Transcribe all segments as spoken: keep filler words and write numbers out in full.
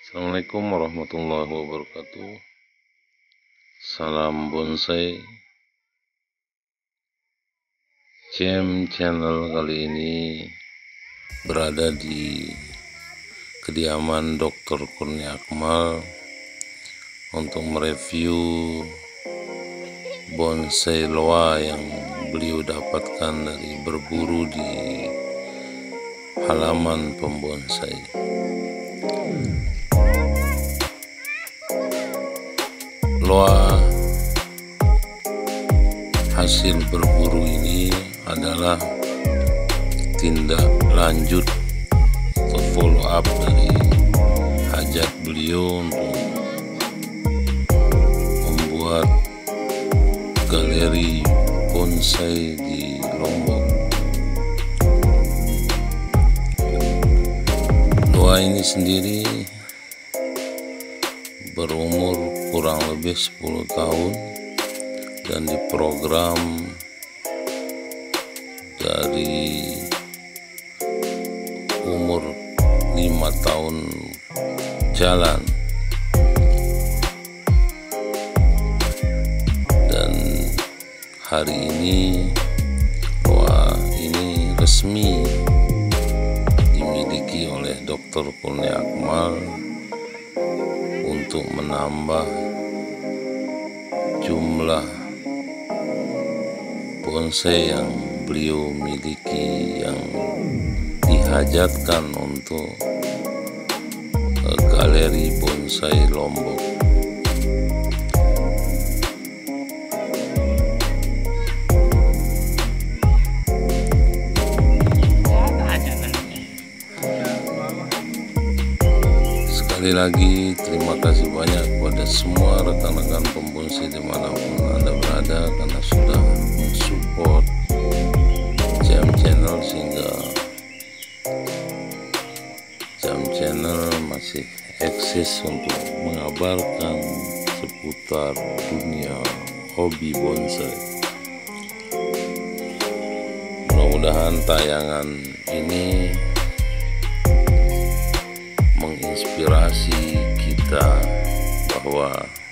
Assalamualaikum warahmatullahi wabarakatuh. Salam bonsai. Jam Channel kali ini berada di kediaman dokter Kurnia Akmal untuk mereview bonsai loa yang beliau dapatkan dari berburu di halaman pembonsai. Loa hasil berburu ini adalah tindak lanjut atau follow up dari hajat beliau untuk membuat galeri bonsai di Lombok. Loa ini sendiri berumur kurang lebih sepuluh tahun dan diprogram dari umur lima tahun jalan, dan hari ini loa ini resmi dimiliki oleh dokter Kurnia Akmal untuk menambah jumlah bonsai yang beliau miliki yang dihajatkan untuk galeri bonsai Lombok. Sekali lagi terima kasih banyak kepada semua rekan-rekan pembonsai dimanapun Anda berada karena sudah mensupport Jam Channel sehingga Jam Channel masih eksis untuk mengabarkan seputar dunia hobi bonsai. Mudah-mudahan tayangan ini menginspirasi kita bahwa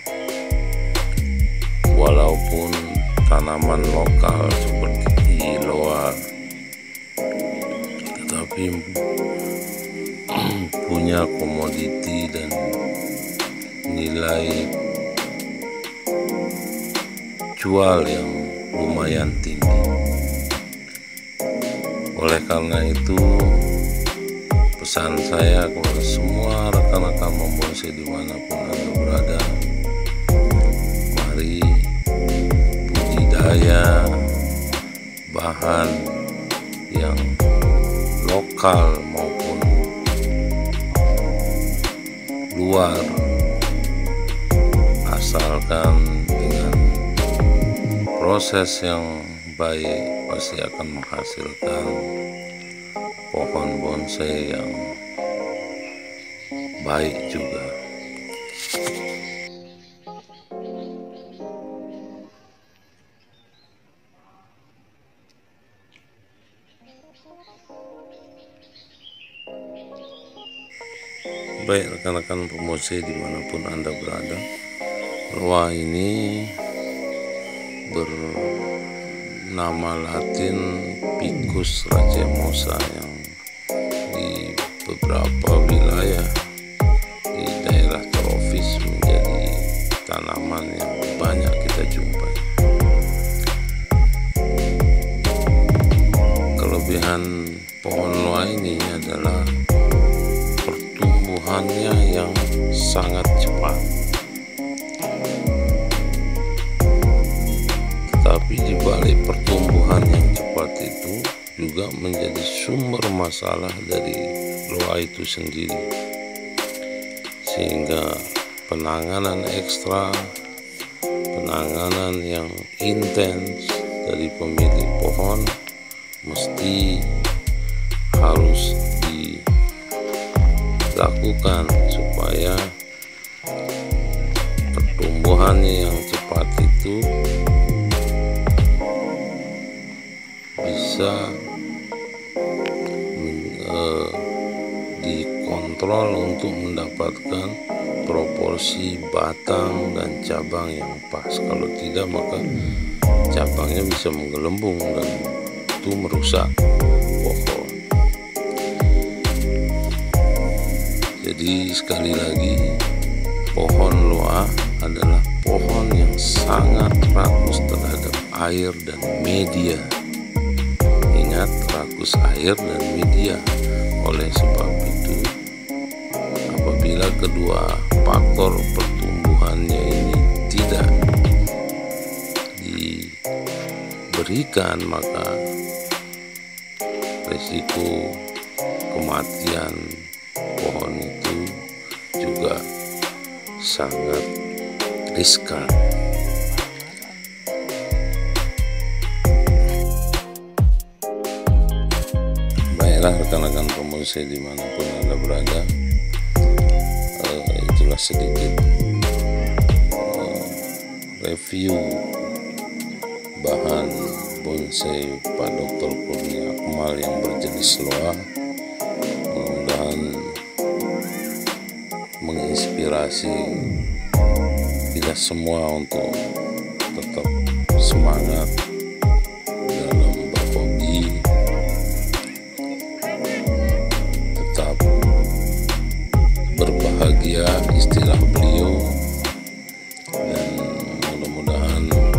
walaupun tanaman lokal seperti loa tetapi punya komoditi dan nilai jual yang lumayan tinggi. Oleh karena itu pesan saya kepada semua rekan-rekan pembonsai dimanapun Anda berada, mari budidaya bahan yang lokal maupun luar, asalkan dengan proses yang baik pasti akan menghasilkan pohon bonsai yang baik juga. Baik rekan-rekan pembonsai dimanapun Anda berada, loa ini bernama Latin Picus racemosa yang di beberapa wilayah di daerah tropis menjadi tanaman yang banyak kita jumpai. Kelebihan pohon loa ini adalah pertumbuhannya yang sangat cepat, tetapi di balik pertumbuhan yang cepat itu juga menjadi sumber masalah dari loa itu sendiri, sehingga penanganan ekstra, penanganan yang intens dari pemilik pohon mesti harus dilakukan supaya pertumbuhannya yang cepat itu bisa dikontrol kontrol untuk mendapatkan proporsi batang dan cabang yang pas. Kalau tidak, maka cabangnya bisa menggelembung dan itu merusak pohon. Jadi sekali lagi, pohon loa adalah pohon yang sangat rakus terhadap air dan media. Ingat, rakus air dan media. Oleh sebab itu, apabila kedua faktor pertumbuhannya ini tidak diberikan, maka risiko kematian pohon itu juga sangat riskan. Baiklah rekan-rekan pembonsai dimanapun Anda berada, uh, itulah sedikit uh, review bahan bonsai Pak Doktor Kurnia Akmal yang berjenis loa. Mudah-mudahan menginspirasi kita semua untuk tetap semangat dalam berhobi, tetap berbahagia istilah beliau, dan mudah-mudahan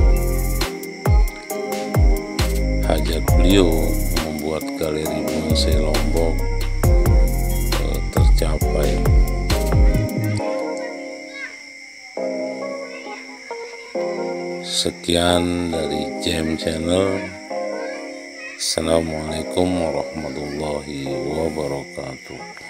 hajat beliau membuat galeri bonsai Lombok eh, tercapai. Sekian dari Jam Channel. Assalamualaikum warahmatullahi wabarakatuh.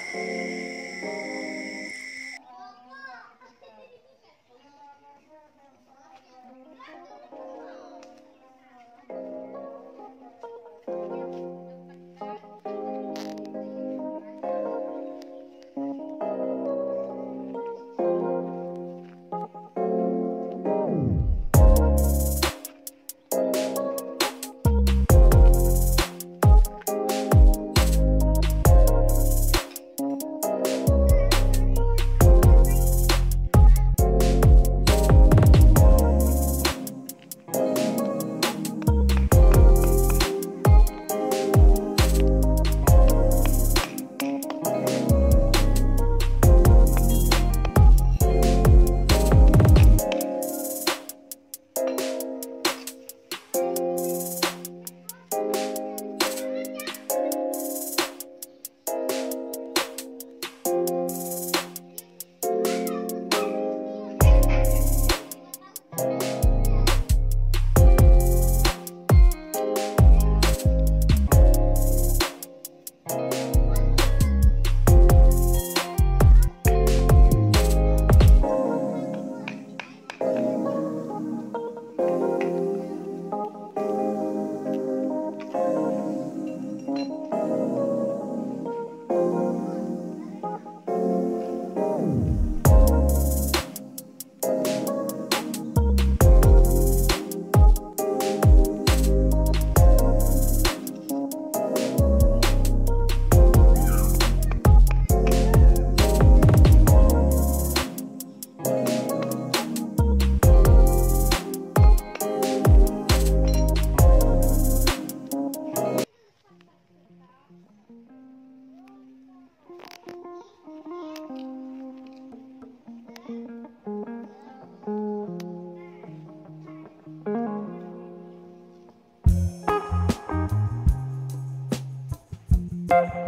Bye.